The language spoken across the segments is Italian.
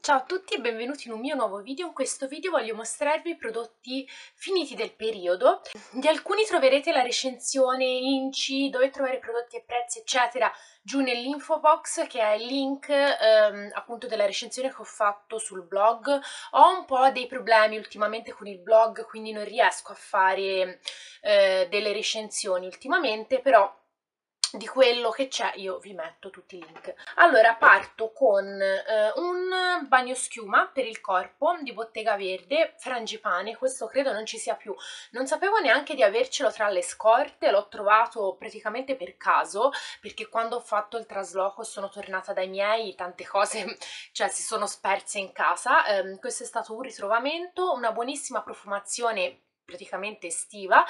Ciao a tutti e benvenuti in un mio nuovo video. In questo video voglio mostrarvi i prodotti finiti del periodo. Di alcuni troverete la recensione INCI, dove trovare prodotti e prezzi eccetera, giù nell'info box, che è il link appunto della recensione che ho fatto sul blog. Ho un po' dei problemi ultimamente con il blog, quindi non riesco a fare delle recensioni ultimamente, però di quello che c'è io vi metto tutti i link. Allora parto con un bagnoschiuma per il corpo di Bottega Verde, Frangipane. Questo credo non ci sia più, non sapevo neanche di avercelo tra le scorte, l'ho trovato praticamente per caso, perché quando ho fatto il trasloco e sono tornata dai miei tante cose cioè si sono sperse in casa. Questo è stato un ritrovamento, una buonissima profumazione praticamente estiva.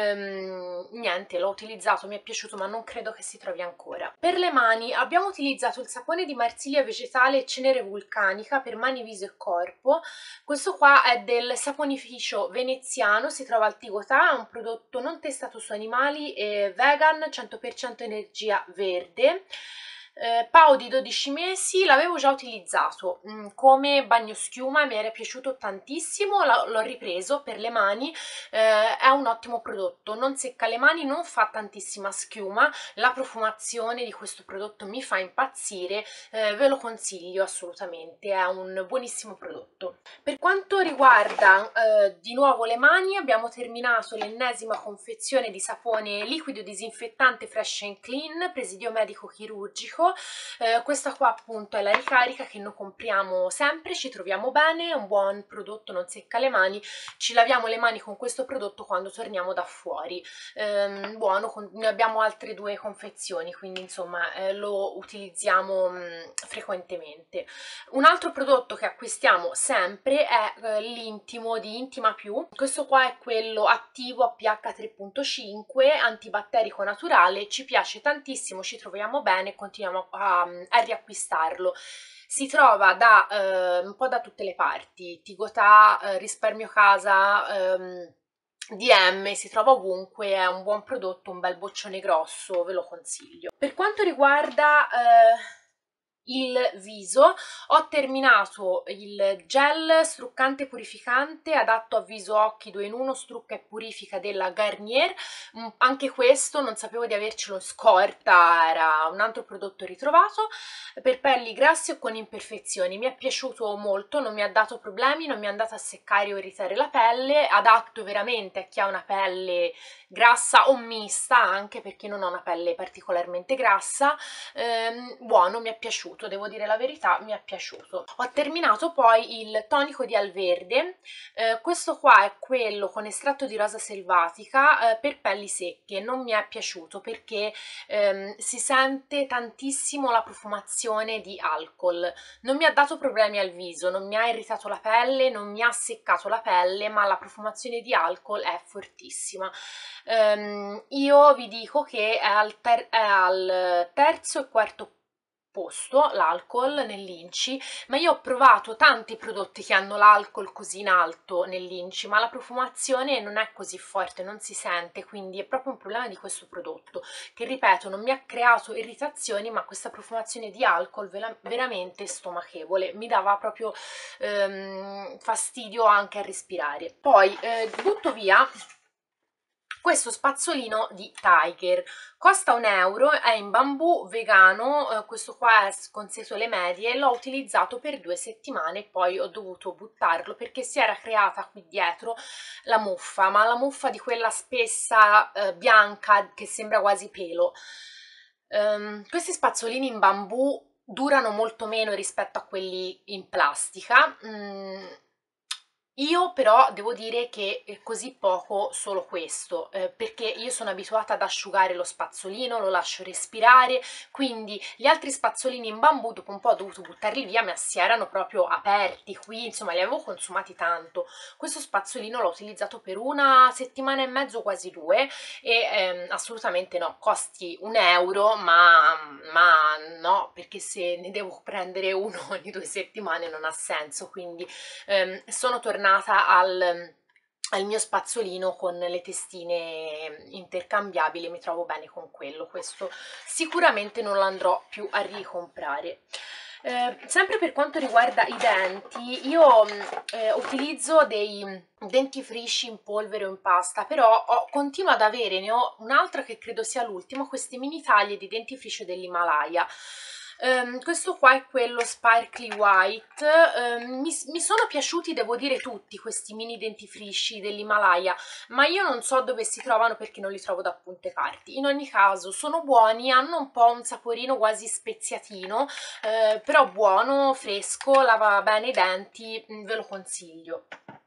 Niente, l'ho utilizzato, mi è piaciuto, ma non credo che si trovi ancora. Per le mani abbiamo utilizzato il sapone di Marsiglia vegetale e cenere vulcanica per mani, viso e corpo. Questo qua è del saponificio veneziano, si trova al Tigotà, è un prodotto non testato su animali, vegan, 100% energia verde. Pau di 12 mesi, l'avevo già utilizzato come bagnoschiuma, mi era piaciuto tantissimo, l'ho ripreso per le mani. È un ottimo prodotto, non secca le mani, non fa tantissima schiuma, la profumazione di questo prodotto mi fa impazzire, ve lo consiglio assolutamente, è un buonissimo prodotto. Per quanto riguarda di nuovo le mani, abbiamo terminato l'ennesima confezione di sapone liquido disinfettante Fresh and Clean, presidio medico chirurgico. Questa qua appunto è la ricarica che noi compriamo sempre, ci troviamo bene, è un buon prodotto, non secca le mani, ci laviamo le mani con questo prodotto quando torniamo da fuori. Buono, ne abbiamo altre due confezioni, quindi insomma lo utilizziamo frequentemente. Un altro prodotto che acquistiamo sempre è l'intimo di Intima Più. Questo qua è quello attivo a pH 3.5, antibatterico naturale, ci piace tantissimo, ci troviamo bene, continuiamo a riacquistarlo. Si trova un po' da tutte le parti, Tigotà, Risparmio Casa, DM, si trova ovunque, è un buon prodotto, un bel boccione grosso, ve lo consiglio. Per quanto riguarda il viso, ho terminato il gel struccante purificante adatto a viso occhi 2 in 1 strucca e purifica della Garnier. Anche questo non sapevo di avercelo in scorta, era un altro prodotto ritrovato, per pelli grasse o con imperfezioni. Mi è piaciuto molto, non mi ha dato problemi, non mi è andato a seccare o irritare la pelle, adatto veramente a chi ha una pelle grassa o mista, anche perché non ho una pelle particolarmente grassa. Buono, mi è piaciuto, devo dire la verità, mi è piaciuto. Ho terminato poi il tonico di Alverde, questo qua è quello con estratto di rosa selvatica per pelli secche. Non mi è piaciuto perché si sente tantissimo la profumazione di alcol, non mi ha dato problemi al viso, non mi ha irritato la pelle, non mi ha seccato la pelle, ma la profumazione di alcol è fortissima. Io vi dico che è al terzo e quarto posto l'alcol nell'INCI, ma io ho provato tanti prodotti che hanno l'alcol così in alto nell'INCI, ma la profumazione non è così forte, non si sente, quindi è proprio un problema di questo prodotto, che ripeto non mi ha creato irritazioni, ma questa profumazione di alcol veramente stomachevole, mi dava proprio fastidio anche a respirare. Poi butto via questo spazzolino di Tiger, costa €1, è in bambù, vegano, questo qua è con setole medie, l'ho utilizzato per 2 settimane e poi ho dovuto buttarlo perché si era creata qui dietro la muffa, ma la muffa di quella spessa bianca che sembra quasi pelo. Questi spazzolini in bambù durano molto meno rispetto a quelli in plastica. Io però devo dire che così poco solo questo, perché io sono abituata ad asciugare lo spazzolino, lo lascio respirare, quindi gli altri spazzolini in bambù dopo un po' ho dovuto buttarli via, ma si erano proprio aperti qui, insomma li avevo consumati tanto. Questo spazzolino l'ho utilizzato per 1 settimana e mezzo, quasi 2, e assolutamente no, costi €1, ma no, perché se ne devo prendere uno ogni 2 settimane non ha senso, quindi sono tornata al mio spazzolino con le testine intercambiabili, mi trovo bene con quello, questo sicuramente non lo andrò più a ricomprare. Sempre per quanto riguarda i denti, io utilizzo dei dentifrici in polvere o in pasta, però continuo ad avere, ne ho un altro che credo sia l'ultimo, queste mini taglie di dentifricio dell'Himalaya. Questo qua è quello Sparkly White. Mi sono piaciuti, devo dire, tutti questi mini dentifrici dell'Himalaya, ma io non so dove si trovano perché non li trovo da Punte Carti. In ogni caso sono buoni, hanno un po' un saporino quasi speziatino, però buono, fresco, lava bene i denti, ve lo consiglio.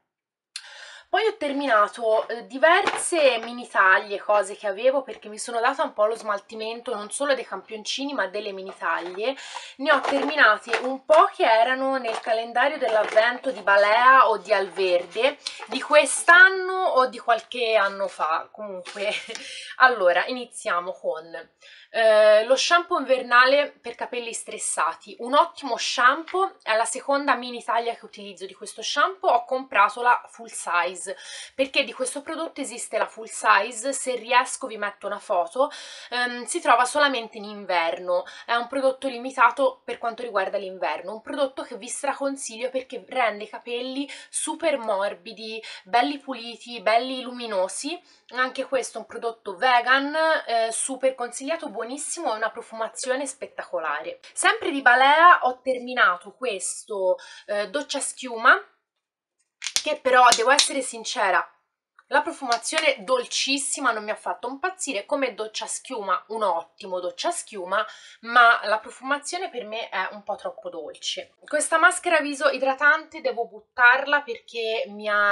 Poi ho terminato diverse mini taglie, cose che avevo, perché mi sono data un po' lo smaltimento non solo dei campioncini ma delle mini taglie. Ne ho terminate un po' che erano nel calendario dell'avvento di Balea o di Alverde, di quest'anno o di qualche anno fa. Comunque, allora, iniziamo con lo shampoo invernale per capelli stressati, un ottimo shampoo, è la seconda mini taglia che utilizzo di questo shampoo. Ho comprato la full size perché di questo prodotto esiste la full size, se riesco vi metto una foto. Si trova solamente in inverno, è un prodotto limitato per quanto riguarda l'inverno, un prodotto che vi straconsiglio perché rende i capelli super morbidi, belli puliti, belli luminosi. Anche questo è un prodotto vegan, super consigliato, buonissimo, è una profumazione spettacolare. Sempre di Balea ho terminato questo doccia schiuma, che però, devo essere sincera, la profumazione dolcissima non mi ha fatto impazzire. Come doccia schiuma, un ottimo doccia schiuma, ma la profumazione per me è un po' troppo dolce. Questa maschera viso idratante devo buttarla perché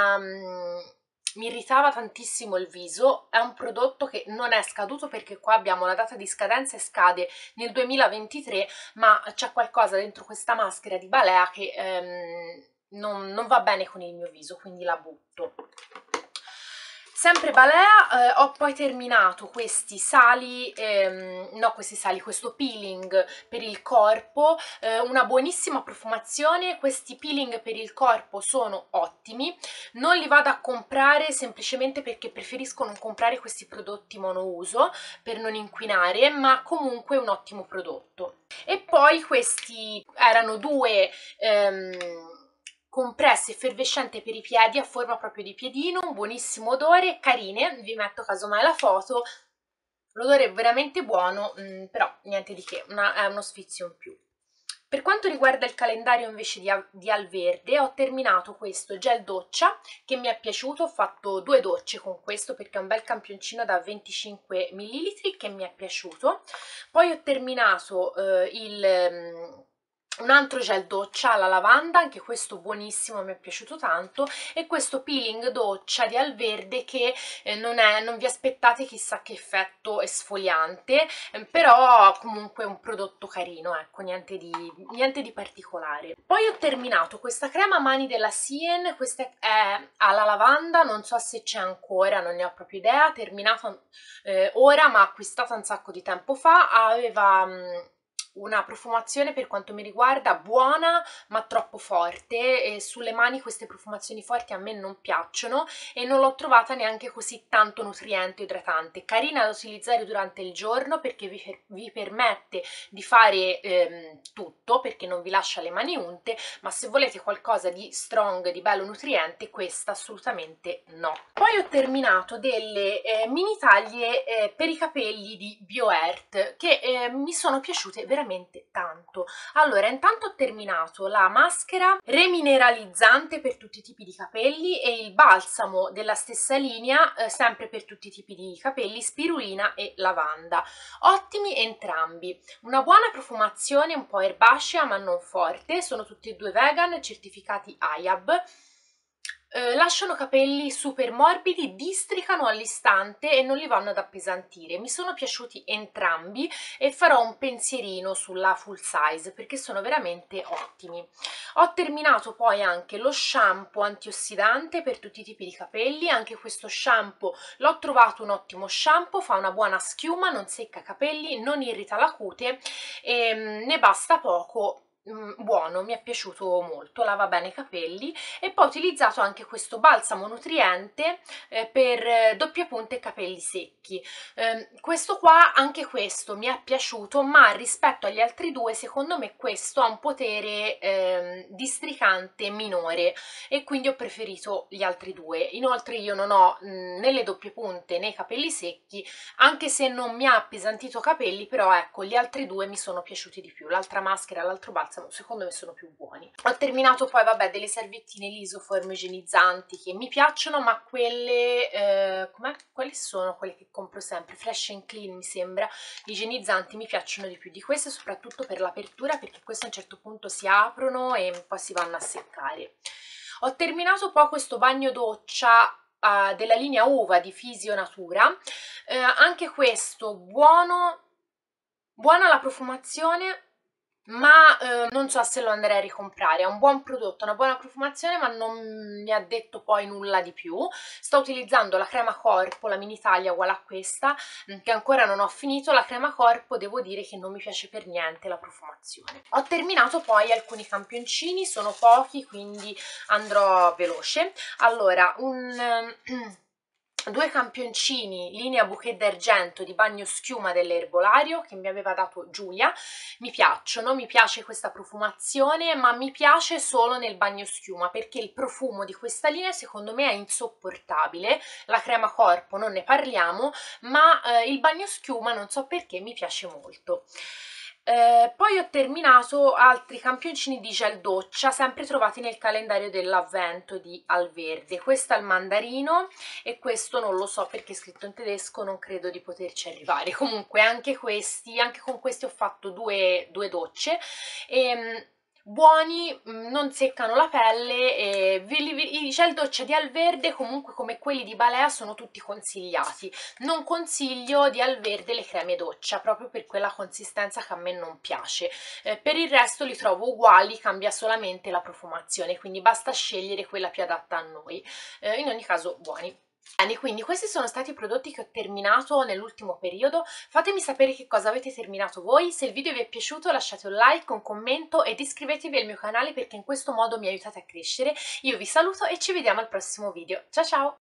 mi irritava tantissimo il viso. È un prodotto che non è scaduto perché qua abbiamo la data di scadenza e scade nel 2023, ma c'è qualcosa dentro questa maschera di Balea che non va bene con il mio viso, quindi la butto. Sempre Balea, ho poi terminato questi sali, questo peeling per il corpo, una buonissima profumazione. Questi peeling per il corpo sono ottimi, non li vado a comprare semplicemente perché preferisco non comprare questi prodotti monouso per non inquinare, ma comunque è un ottimo prodotto. E poi questi erano due compresse effervescente per i piedi a forma proprio di piedino, un buonissimo odore, carine, vi metto casomai la foto. L'odore è veramente buono, però niente di che, è uno sfizio in più. Per quanto riguarda il calendario invece di Alverde, ho terminato questo gel doccia che mi è piaciuto, ho fatto 2 docce con questo perché è un bel campioncino da 25 ml che mi è piaciuto. Poi ho terminato un altro gel doccia alla lavanda, anche questo buonissimo, mi è piaciuto tanto, e questo peeling doccia di Alverde che non vi aspettate chissà che effetto esfoliante, però comunque è un prodotto carino, ecco, niente di particolare. Poi ho terminato questa crema mani della Sien, questa è alla lavanda, non so se c'è ancora, non ne ho proprio idea, terminata ora ma acquistata un sacco di tempo fa. Aveva una profumazione, per quanto mi riguarda, buona ma troppo forte, e sulle mani queste profumazioni forti a me non piacciono e non l'ho trovata neanche così tanto nutriente e idratante. Carina da utilizzare durante il giorno perché vi permette di fare tutto, perché non vi lascia le mani unte, ma se volete qualcosa di strong, di bello nutriente, questa assolutamente no. Poi ho terminato delle mini taglie per i capelli di BioEarth che mi sono piaciute veramente tanto. Allora, intanto ho terminato la maschera remineralizzante per tutti i tipi di capelli e il balsamo della stessa linea, sempre per tutti i tipi di capelli, spirulina e lavanda. Ottimi entrambi, una buona profumazione, un po' erbacea ma non forte, sono tutti e due vegan, certificati IAB. Lasciano capelli super morbidi, districano all'istante e non li vanno ad appesantire. Mi sono piaciuti entrambi e farò un pensierino sulla full size perché sono veramente ottimi. Ho terminato poi anche lo shampoo antiossidante per tutti i tipi di capelli. Anche questo shampoo l'ho trovato un ottimo shampoo, fa una buona schiuma, non secca capelli, non irrita la cute e ne basta poco buono, mi è piaciuto molto, lava bene i capelli. E poi ho utilizzato anche questo balsamo nutriente per doppia punta e capelli secchi. Questo qua, anche questo mi è piaciuto, ma rispetto agli altri due secondo me questo ha un potere districante minore e quindi ho preferito gli altri due. Inoltre io non ho né le doppie punte né i capelli secchi, anche se non mi ha appesantito capelli, però ecco, gli altri due mi sono piaciuti di più, l'altra maschera e l'altro balsamo secondo me sono più buoni. Ho terminato poi, vabbè, delle salviettine Lisoform igienizzanti che mi piacciono, ma quelle, quali sono quelle che compro sempre? Fresh and Clean mi sembra, igienizzanti mi piacciono di più di queste, soprattutto per l'apertura, perché queste a un certo punto si aprono e poi si vanno a seccare. Ho terminato poi questo bagno doccia della linea Uva di Fisio Natura, anche questo buono, buona la profumazione, ma non so se lo andrei a ricomprare. È un buon prodotto, una buona profumazione, ma non mi ha detto poi nulla di più. Sto utilizzando la crema corpo, la Mini Italia uguale a questa, che ancora non ho finito. La crema corpo devo dire che non mi piace per niente la profumazione. Ho terminato poi alcuni campioncini, sono pochi quindi andrò veloce. Allora, due campioncini linea bouquet d'argento di bagno schiuma dell'erbolario che mi aveva dato Giulia. Mi piacciono, mi piace questa profumazione, ma mi piace solo nel bagno schiuma, perché il profumo di questa linea secondo me è insopportabile. La crema corpo non ne parliamo, ma il bagno schiuma non so perché mi piace molto. Poi ho terminato altri campioncini di gel doccia, sempre trovati nel calendario dell'avvento di Alverde. Questo è il mandarino e questo non lo so perché è scritto in tedesco, non credo di poterci arrivare. Comunque anche questi, anche con questi ho fatto due docce e buoni, non seccano la pelle e i gel doccia di Alverde, comunque come quelli di Balea, sono tutti consigliati. Non consiglio di Alverde le creme doccia proprio per quella consistenza che a me non piace. Per il resto li trovo uguali, cambia solamente la profumazione, quindi basta scegliere quella più adatta a noi. In ogni caso buoni. Bene, quindi questi sono stati i prodotti che ho terminato nell'ultimo periodo. Fatemi sapere che cosa avete terminato voi. Se il video vi è piaciuto lasciate un like, un commento ed iscrivetevi al mio canale perché in questo modo mi aiutate a crescere. Io vi saluto e ci vediamo al prossimo video. Ciao ciao!